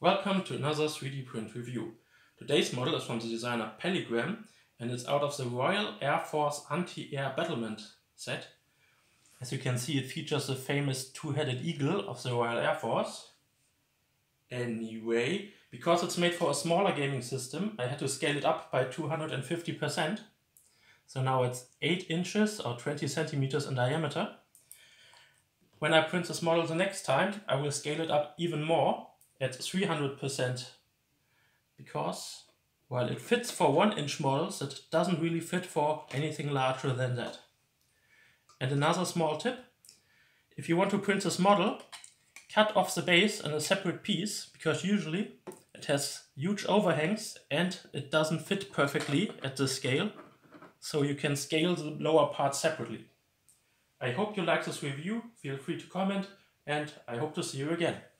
Welcome to another 3D print review. Today's model is from the designer Pelligram and it's out of the Royal Air Force Anti-Air Battlement set. As you can see, it features the famous two-headed eagle of the Royal Air Force. Anyway, because it's made for a smaller gaming system, I had to scale it up by 250%. So now it's 8 inches or 20 centimeters in diameter. When I print this model the next time, I will scale it up even more at 300% because while it fits for 1-inch models, it doesn't really fit for anything larger than that. And another small tip, if you want to print this model, cut off the base in a separate piece because usually it has huge overhangs and it doesn't fit perfectly at this scale, so you can scale the lower part separately. I hope you like this review, feel free to comment, and I hope to see you again.